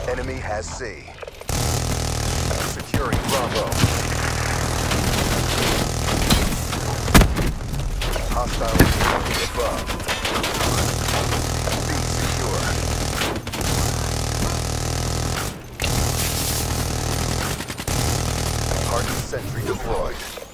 Enemy has C. Securing Bravo. Hostiles above. B secure. Target sentry deployed.